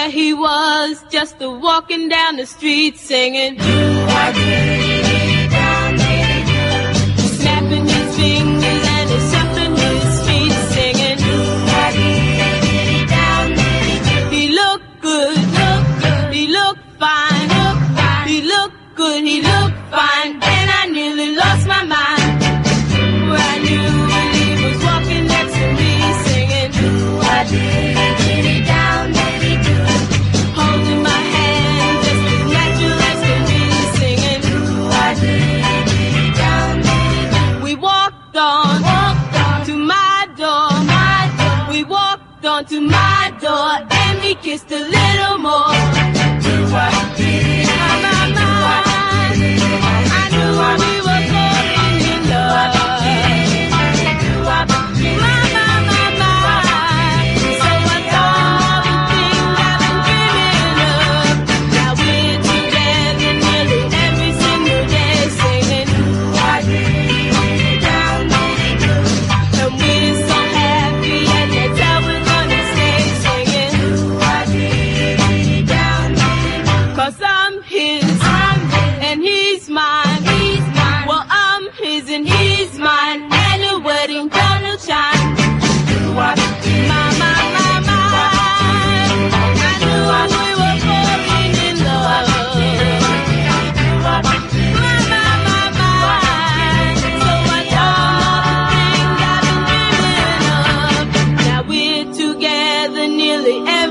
There he was, just walking down the street singing, snapping his fingers and he's shuffling his feet singing. He looked good, he looked fine, he looked good, he looked fine, and I nearly lost my mind. Well, I knew when he was walking next to me singing, holding my hand just as natural as can be singing. We walked on to my door, we walked on to my door, and we kissed a little more. I knew we were falling in love. So what's all the things I've been dreaming of? Now we're together nearly every single day singing. And we're so happy, and that's how we're gonna stay singing. 'Cause I'm his, and he's mine. Well, I'm his and he's mine, and the wedding gonna shine. My. I knew we were falling in love. So what's all the things I've been dreaming of? Now we're together nearly every